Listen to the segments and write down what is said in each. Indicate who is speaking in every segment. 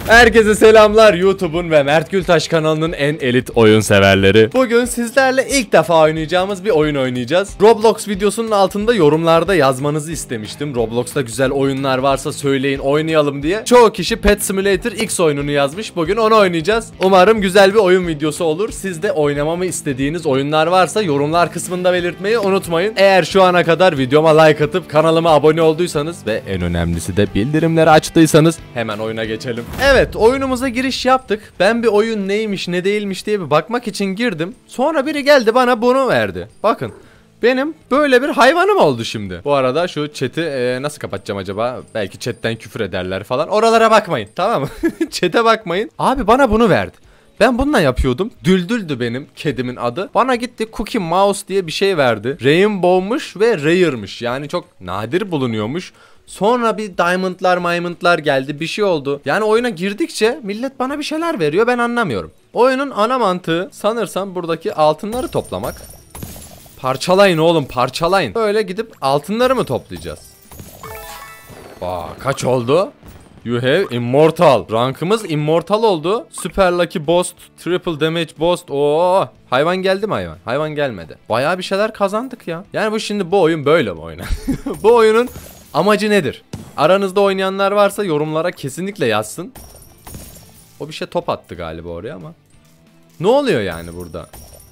Speaker 1: Herkese selamlar YouTube'un ve Mert Gültaş kanalının en elit oyun severleri. Bugün sizlerle ilk defa oynayacağımız bir oyun oynayacağız. Roblox videosunun altında yorumlarda yazmanızı istemiştim. Roblox'ta güzel oyunlar varsa söyleyin oynayalım diye. Çoğu kişi Pet Simulator X oyununu yazmış. Bugün onu oynayacağız. Umarım güzel bir oyun videosu olur. Siz de oynamamı istediğiniz oyunlar varsa yorumlar kısmında belirtmeyi unutmayın. Eğer şu ana kadar videoma like atıp kanalıma abone olduysanız ve en önemlisi de bildirimleri açtıysanız hemen oyuna geçelim. Evet, oyunumuza giriş yaptık. Ben bir oyun neymiş ne değilmiş diye bir bakmak için girdim. Sonra biri geldi bana bunu verdi. Bakın, benim böyle bir hayvanım oldu şimdi. Bu arada şu chat'i nasıl kapatacağım acaba? Belki chatten küfür ederler falan. Oralara bakmayın, tamam mı? Chat'e bakmayın. Abi bana bunu verdi. Ben bununla yapıyordum. Düldüldü benim kedimin adı. Bana gitti Cookie Mouse diye bir şey verdi. Rainbow'muş ve rare'mış. Yani çok nadir bulunuyormuş. Sonra bir diamondlar geldi, bir şey oldu. Yani oyuna girdikçe millet bana bir şeyler veriyor, ben anlamıyorum. Oyunun ana mantığı sanırsam buradaki altınları toplamak. Parçalayın oğlum, parçalayın. Böyle gidip altınları mı toplayacağız? Kaç oldu? You have immortal. Rankımız immortal oldu. Super lucky boost, triple damage boost. Oo, hayvan geldi mi hayvan? Hayvan gelmedi. Bayağı bir şeyler kazandık ya. Yani bu oyun böyle mi oynar? Bu oyunun amacı nedir? Aranızda oynayanlar varsa yorumlara kesinlikle yazsın. O bir şey top attı galiba oraya ama. Ne oluyor yani burada?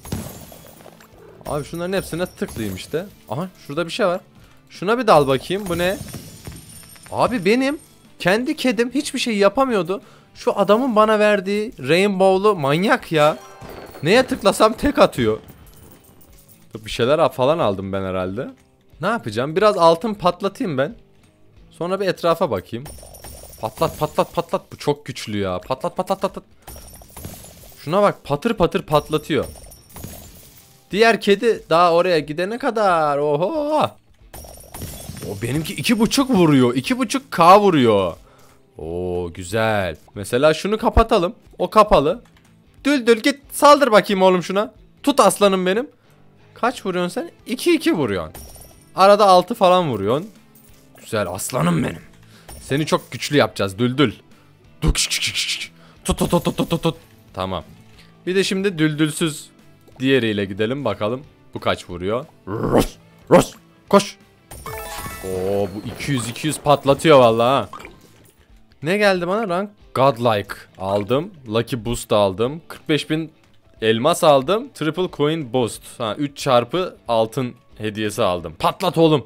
Speaker 1: Abi şunların hepsine tıklayayım işte. Aha, şurada bir şey var. Şuna bir dal bakayım. Bu ne? Abi benim kendi kedim hiçbir şey yapamıyordu. Şu adamın bana verdiği rainbow'lu manyak ya. Neye tıklasam tek atıyor. Bir şeyler falan aldım ben herhalde. Ne yapacağım? Biraz altın patlatayım ben. Sonra bir etrafa bakayım. Patlat. Bu çok güçlü ya. Patlat. Şuna bak, patır patır patlatıyor. Diğer kedi daha oraya gidene kadar. Oho. O benimki 2.5 vuruyor. 2.5K vuruyor. Oo, güzel. Mesela şunu kapatalım. O kapalı. Düldül git saldır bakayım oğlum şuna. Tut aslanım benim. Kaç vuruyorsun sen? 2 vuruyorsun. Arada 6 falan vuruyorsun. Güzel aslanım benim. Seni çok güçlü yapacağız Düldül. Tut. Tamam. Bir de şimdi düldülsüz diğeriyle gidelim bakalım. Bu kaç vuruyor? Ros. Koş. Oo, bu 200 patlatıyor vallahi. Ne geldi bana? Rank Godlike aldım. Lucky Boost aldım. 45.000 elmas aldım. Triple Coin Boost. 3 çarpı altın hediyesi aldım. Patlat oğlum.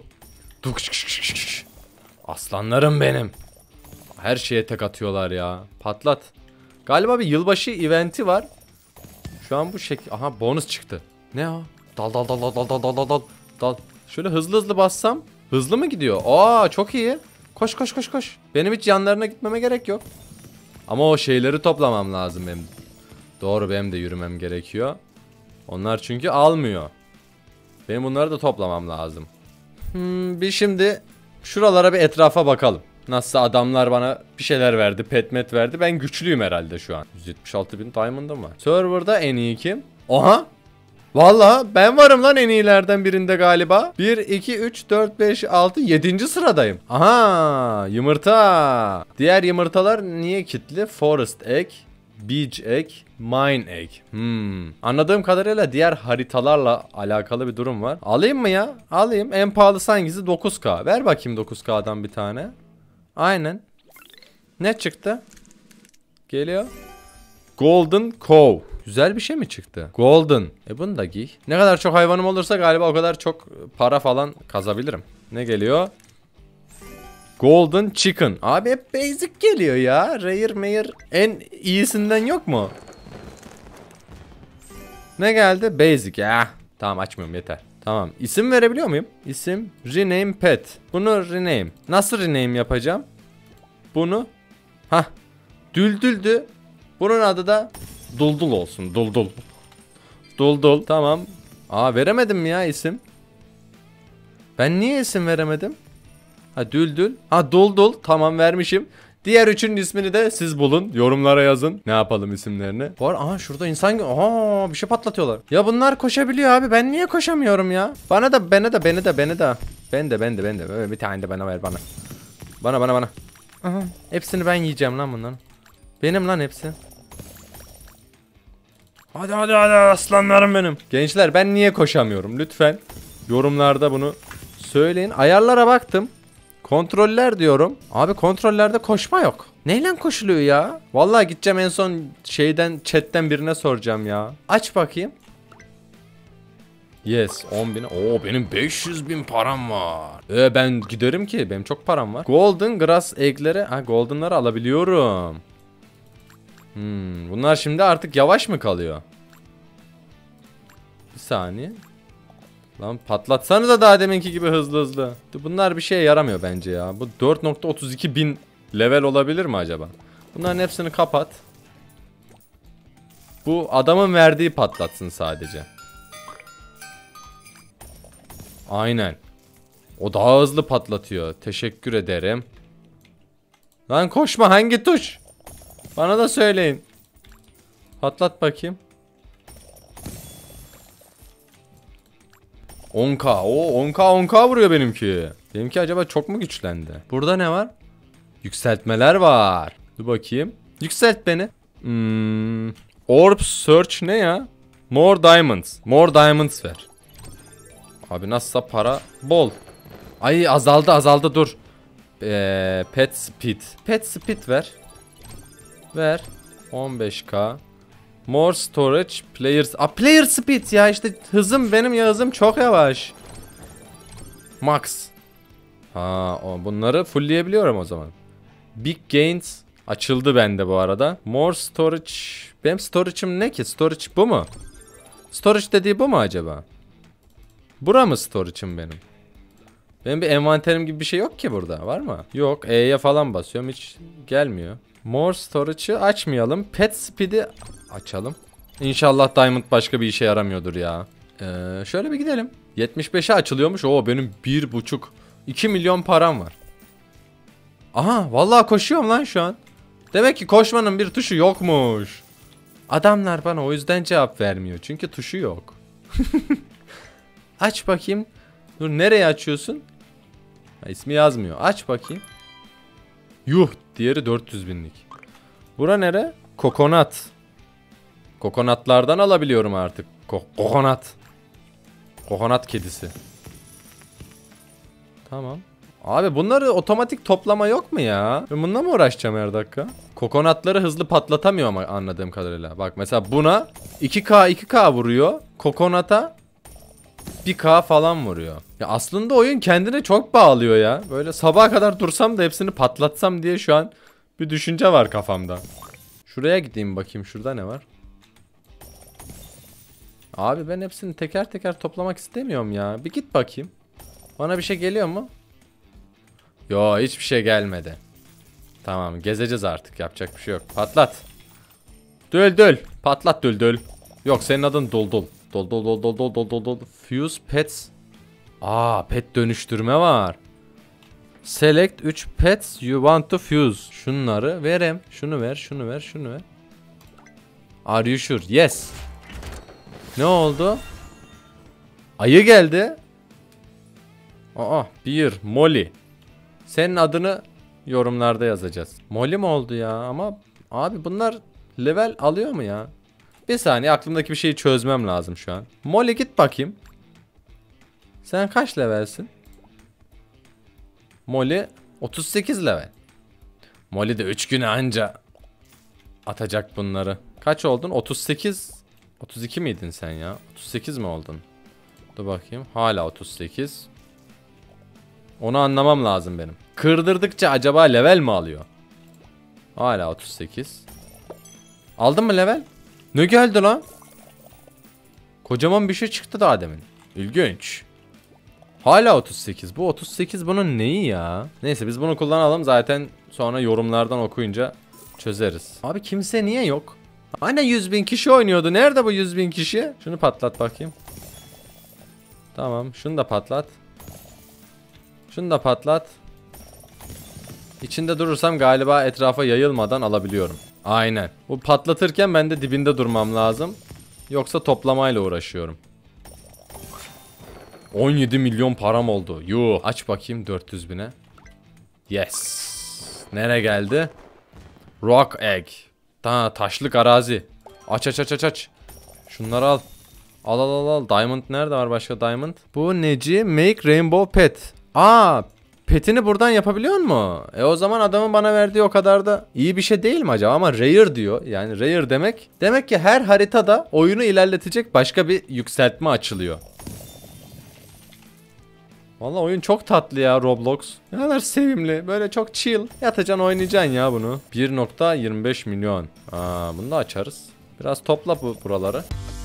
Speaker 1: Aslanlarım benim. Her şeye tek atıyorlar ya. Patlat. Galiba bir yılbaşı eventi var. Şu an bu aha, bonus çıktı. Ne o? Dal. Şöyle hızlı bassam hızlı mı gidiyor? Aa, çok iyi. Koş. Benim hiç yanlarına gitmeme gerek yok. Ama o şeyleri toplamam lazım benim. Doğru, benim de yürümem gerekiyor. Onlar çünkü almıyor. Benim bunları da toplamam lazım. Bir şimdi şuralara bir etrafa bakalım. Nasılsa adamlar bana bir şeyler verdi, petmet verdi. Ben güçlüyüm herhalde şu an. 176.000 diamond'ım var. Server'da en iyi kim? Oha! Vallahi ben varım lan en iyilerden birinde galiba. 1, 2, 3, 4, 5, 6, 7. sıradayım. Aha, yumurta. Diğer yumurtalar niye kilitli? Forest egg, beach egg, mine egg. Anladığım kadarıyla diğer haritalarla alakalı bir durum var. Alayım mı ya? Alayım. En pahalısı hangisi? 9K. Ver bakayım 9K'dan bir tane. Aynen. Ne çıktı? Geliyor. Golden Cow. Güzel bir şey mi çıktı? Golden. Bunu da giy. Ne kadar çok hayvanım olursa galiba o kadar çok para falan kazabilirim. Ne geliyor? Golden Chicken. Abi hep basic geliyor ya. Rare Mayor en iyisinden yok mu? Ne geldi? Basic ya. Tamam, açmıyorum yeter. Tamam. İsim verebiliyor muyum? İsim. Rename pet. Bunu rename. Nasıl rename yapacağım? Bunu. Düldüldü. Bunun adı da Duldul olsun. Duldul. Tamam. Veremedim mi ya isim? Ben niye isim veremedim? Düldül. Duldul. Tamam, vermişim. Diğer üçünün ismini de siz bulun. Yorumlara yazın. Ne yapalım isimlerini? Şurada insan... bir şey patlatıyorlar. Ya bunlar koşabiliyor abi. Ben niye koşamıyorum ya? Beni de. Ben de. Bir tane de bana ver bana. Bana. Aha. Hepsini ben yiyeceğim lan bunların. Benim lan hepsi. Hadi hadi hadi aslanlarım benim. Gençler ben niye koşamıyorum? Lütfen yorumlarda bunu söyleyin. Ayarlara baktım. Kontroller diyorum. Abi kontrollerde koşma yok. Neyle koşuluyor ya? Vallahi gideceğim en son şeyden chatten birine soracağım ya. Aç bakayım. Yes 10.000. Oo benim 500.000 param var. Ben giderim ki benim çok param var. Golden grass egg'leri. Ha golden'ları alabiliyorum. Bunlar şimdi artık yavaş mı kalıyor? Bir saniye. Lan patlatsanıza daha deminki gibi hızlı hızlı. Bunlar bir şeye yaramıyor bence ya. Bu 4.32 bin level olabilir mi acaba? Bunların hepsini kapat. Bu adamın verdiği patlatsın sadece. Aynen. O daha hızlı patlatıyor. Teşekkür ederim. Lan koşma, hangi tuş? Bana da söyleyin. Patlat bakayım. 10k. O 10k vuruyor benimki. Benimki acaba çok mu güçlendi? Burada ne var? Yükseltmeler var. Dur bakayım. Yükselt beni. Orb search ne ya? More diamonds. More diamonds ver. Abi nasılsa para bol. Ay azaldı dur. Pet speed. Pet speed ver. Ver. 15k. More storage players. Player speed ya işte hızım benim ya hızım çok yavaş. Max. Bunları fullleyebiliyorum o zaman. Big gains açıldı bende bu arada. More storage. Benim storage'ım ne ki? Storage bu mu? Storage dediği bu mu acaba? Bura mı storage'ım benim? Benim bir envanterim gibi bir şey yok ki burada. Var mı? Yok. E'ye falan basıyorum. Hiç gelmiyor. More storage'ı açmayalım. Pet speed'i açalım. İnşallah diamond başka bir işe yaramıyordur ya. Şöyle bir gidelim. 75'e açılıyormuş. Benim 1,5 2 milyon param var. Aha vallahi koşuyorum lan şu an. Demek ki koşmanın bir tuşu yokmuş. Adamlar bana o yüzden cevap vermiyor. Çünkü tuşu yok. Aç bakayım. Dur nereye açıyorsun? İsmi yazmıyor. Aç bakayım. Yuh, diğeri 400 binlik. Bura nere? Kokonat. Kokonatlardan alabiliyorum artık. Kokonat. Kokonat kedisi. Tamam. Abi bunları otomatik toplama yok mu ya? Ben bununla mı uğraşacağım her dakika? Kokonatları hızlı patlatamıyor ama anladığım kadarıyla. Bak mesela buna 2k vuruyor. Kokonata 1k falan vuruyor. Ya aslında oyun kendine çok bağlıyor ya. Böyle sabaha kadar dursam da hepsini patlatsam diye şu an bir düşünce var kafamda. Şuraya gideyim bakayım, şurada ne var? Abi ben hepsini teker teker toplamak istemiyorum ya. Bir git bakayım. Bana bir şey geliyor mu? Yo, hiçbir şey gelmedi. Tamam, gezeceğiz artık, yapacak bir şey yok. Patlat. Döl. Patlat döl. Yok, senin adın Dol. Dol. Fuse pets. Pet dönüştürme var. Select 3 pets you want to fuse. Şunları verem. Şunu ver. Are you sure? Yes. Ne oldu? Ayı geldi. Bir Molly. Senin adını yorumlarda yazacağız. Molly mi oldu ya? Ama abi bunlar level alıyor mu ya? Bir saniye, aklımdaki bir şeyi çözmem lazım şu an. Molly git bakayım. Sen kaç levelsin? Molly 38 level. Molly de 3 güne anca atacak bunları. Kaç oldun? 38. 32 miydin sen ya? 38 mi oldun? Dur bakayım. Hala 38. Onu anlamam lazım benim. Kırdırdıkça acaba level mi alıyor? Hala 38. Aldın mı level? Ne geldi lan? Kocaman bir şey çıktı daha demin. İlginç. Hala 38. Bu 38 bunun neyi ya? Neyse biz bunu kullanalım, zaten sonra yorumlardan okuyunca çözeriz. Abi kimse niye yok? Hani 100.000 kişi oynuyordu. Nerede bu 100.000 kişi? Şunu patlat bakayım. Tamam, şunu da patlat. Şunu da patlat. İçinde durursam galiba etrafa yayılmadan alabiliyorum. Aynen. Bu patlatırken ben de dibinde durmam lazım. Yoksa toplamayla uğraşıyorum. 17 milyon param oldu. Yuh. Aç bakayım 400 bine. Yes. Nereye geldi? Rock egg. Taşlık arazi. Aç aç aç aç aç. Şunları al. Al al al al. Diamond nerede var başka diamond? Bu neci? Make rainbow pet. Petini buradan yapabiliyor mu? O zaman adamın bana verdiği o kadar da iyi bir şey değil mi acaba? Ama rare diyor. Yani rare demek. Demek ki her haritada oyunu ilerletecek başka bir yükseltme açılıyor. Vallahi oyun çok tatlı ya Roblox. Ne kadar sevimli. Böyle çok chill. Yatacaksın oynayacaksın ya bunu. 1.25 milyon. Bunu da açarız. Biraz topla buraları.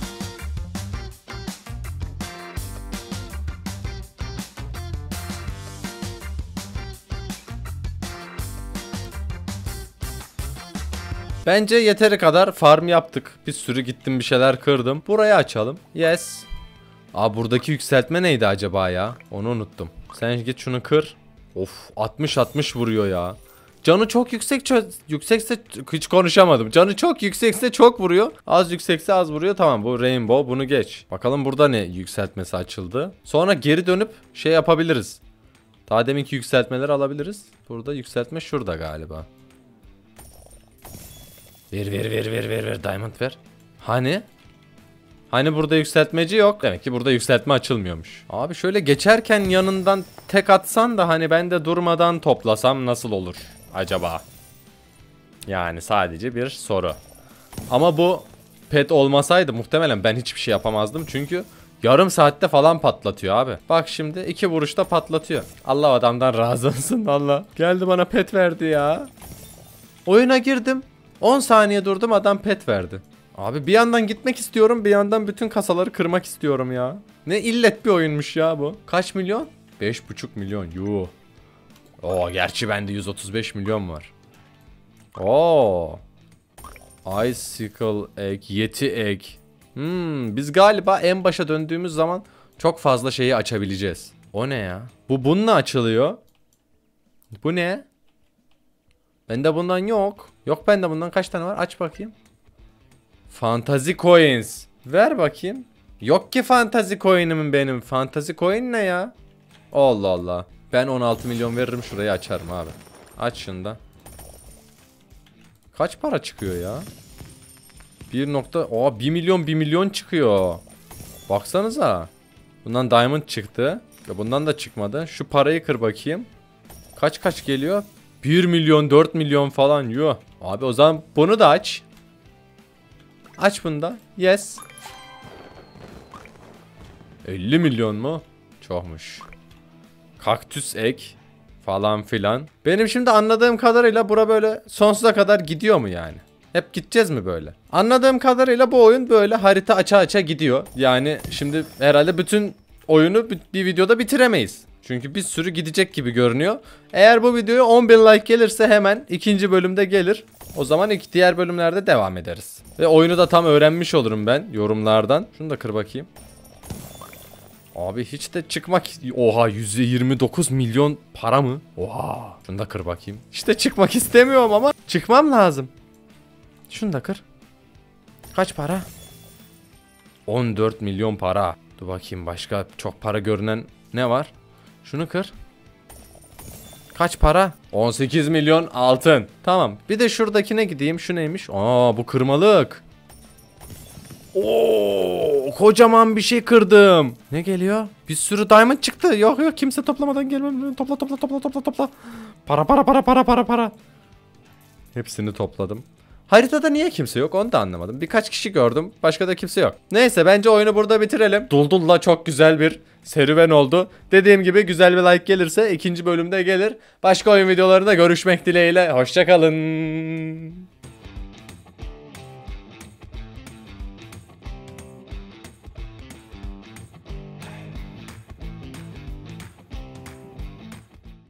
Speaker 1: Bence yeteri kadar farm yaptık. Bir sürü gittim bir şeyler kırdım. Burayı açalım. Yes. Buradaki yükseltme neydi acaba ya? Onu unuttum. Sen git şunu kır. Of 60-60 vuruyor ya. Canı çok yüksekse hiç konuşamadım. Canı çok yüksekse çok vuruyor. Az yüksekse az vuruyor. Tamam bu rainbow, bunu geç. Bakalım burada ne yükseltmesi açıldı. Sonra geri dönüp şey yapabiliriz. Daha deminki yükseltmeleri alabiliriz. Burada yükseltme şurada galiba. Ver diamond ver. Hani burada yükseltmeci yok. Demek ki burada yükseltme açılmıyormuş. Abi şöyle geçerken yanından tek atsan da hani ben de durmadan toplasam nasıl olur acaba? Yani sadece bir soru. Ama bu pet olmasaydı muhtemelen ben hiçbir şey yapamazdım. Çünkü yarım saatte falan patlatıyor abi. Bak şimdi 2 vuruşta patlatıyor. Allah adamdan razı olsun Allah. Geldi bana pet verdi ya. Oyuna girdim. 10 saniye durdum, adam pet verdi. Abi bir yandan gitmek istiyorum, bir yandan bütün kasaları kırmak istiyorum ya. Ne illet bir oyunmuş ya bu. Kaç milyon? 5,5 milyon. Yuh. Gerçi bende 135 milyon var. Icicle egg, yeti egg. Biz galiba en başa döndüğümüz zaman çok fazla şeyi açabileceğiz. O ne ya? Bu bununla açılıyor. Bu ne? Bende bundan yok. Yok bende bundan kaç tane var? Aç bakayım. Fantasy coins. Ver bakayım. Yok ki fantasy coin'imin benim. Fantasy coin ne ya? Allah Allah. Ben 16 milyon veririm, şurayı açarım abi. Aç şunu da. Kaç para çıkıyor ya? 1 milyon çıkıyor. Baksanıza. Bundan diamond çıktı. Bundan da çıkmadı. Şu parayı kır bakayım. Kaç geliyor? 1 milyon 4 milyon falan. Yuh. Abi o zaman bunu da aç. Aç bunu da. Yes. 50 milyon mu? Çokmuş. Kaktüs ek falan filan. Benim şimdi anladığım kadarıyla bura böyle sonsuza kadar gidiyor mu yani? Hep gideceğiz mi böyle? Anladığım kadarıyla bu oyun böyle harita aça gidiyor. Yani şimdi herhalde bütün oyunu bir videoda bitiremeyiz. Çünkü bir sürü gidecek gibi görünüyor. Eğer bu videoya 10.000 like gelirse hemen ikinci bölümde gelir. O zaman diğer bölümlerde devam ederiz. Ve oyunu da tam öğrenmiş olurum ben yorumlardan. Şunu da kır bakayım. Abi hiç de çıkmak... Oha %29 milyon para mı? Oha. Şunu da kır bakayım. İşte çıkmak istemiyorum ama çıkmam lazım. Şunu da kır. Kaç para? 14 milyon para. Dur bakayım başka çok para görünen ne var? Şunu kır. Kaç para? 18 milyon altın. Tamam. Bir de şuradakine gideyim. Şu neymiş? Bu kırmalık. Kocaman bir şey kırdım. Ne geliyor? Bir sürü diamond çıktı. Yok kimse toplamadan gelmem. Topla. Para. Hepsini topladım. Haritada niye kimse yok onu da anlamadım. Birkaç kişi gördüm. Başka da kimse yok. Neyse bence oyunu burada bitirelim. Duldulla çok güzel bir serüven oldu. Dediğim gibi güzel bir like gelirse ikinci bölümde gelir. Başka oyun videolarında görüşmek dileğiyle. Hoşça kalın.